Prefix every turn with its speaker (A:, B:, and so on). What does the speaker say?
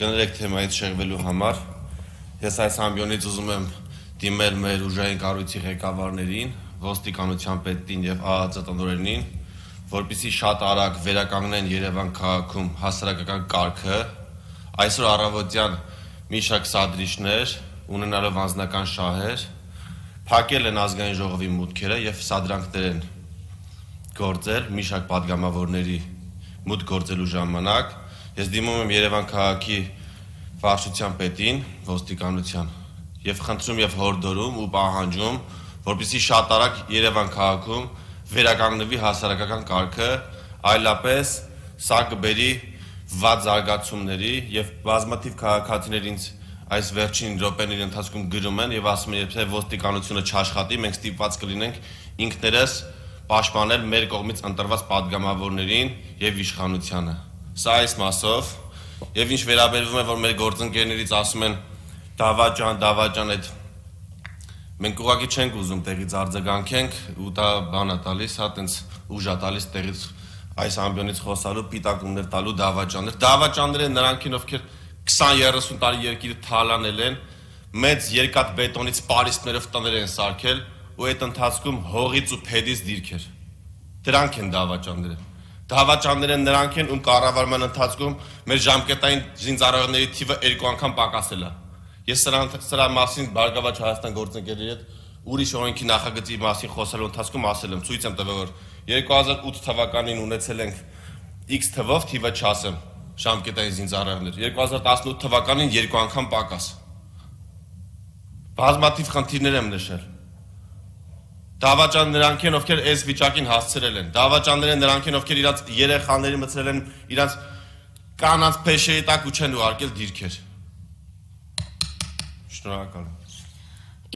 A: Կներեք թեմայից շեղվելու համար ես այս ամբիոնից ուզում եմ դիմել մեր ուժային կառույցի ղեկավարներին, ոստիկանության պետին եւ ԱԱԾ տնօրենին, որպեսզի շատ արագ վերականգնեն Երևան քաղաքում հասարակական կարգը, այսօր առավոտյան մի շարք սադրիչներ, ունենալով անձնական շահեր, փակել են ազգային ժողովի մուտքերը եւ սադրանքներ են գործել մի շարք падգամավորների մուտք գործելու ժամանակ ես դիմում եմ Երևան քաղաքի վարչության պետին, ոստիկանության եւ խնդրում եւ հորդորում ու պահանջում, որպեսզի շատ արագ Երևան քաղաքում վերականգնվի հասարակական կարգը, այլապես սա կբերի վատ զարգացումների եւ բազմաթիվ քաղաքացիներ ինձ այս վերջին րոպեների ընթացքում գրում են եւ ասում են, եթե ոստիկանությունը չաշխատի, մենք ստիպված կլինենք ինքներս պաշտպանել մեր կողմից ընտրված падգամավորներին եւ իշխանությանը։ Սա այս մասով եւ ինչ վերաբերվում է, որ մեր գործընկերներից ասում են դավաճան այդ մենք ուղղակի չենք ուզում տեղից արձագանքենք ու դա բանա տալիս, հա տենց ուժա տալիս տեղից այս ամբիոնից խոսալու պիտակումներ տալու դավաճանները նրանք են ովքեր 20-30 տարի երկիրը թալանել են, մեծ երկաթ բետոնից պարիսպներով տներ են սարքել ու այդ ընթացքում հողից ու փեդից դիրքեր։ Դրանք են դավաճանները։ Դավաճանները նրանք են, ում կառավարման ընթացքում մեր ժամկետային զինծառայողների թիվը 2 անգամ պակասել է։ Ես սրա մասին Բարգավաճ Հայաստան գործընկերների հետ ուրիշ օրենքի նախագծի մասին խոսելու ընթացքում ասել եմ, ցույց եմ տվել, որ 2008 թվականին ունեցել ենք X թվով, թիվը չասեմ, ժամկետային զինծառայողներ, 2018 թվականին 2 անգամ պակաս։ Բազմաթիվ խնդիրներ եմ նշել։ Դավաճան նրանք են, ովքեր այս վիճակին հասցրել են։ Դավաճանները նրանք են, ովքեր իրաց երեխաների մտցրել են իրաց կանանց փեշերի տակ ու չեն ուղարկել դիրքեր։ Շնորհակալ եմ։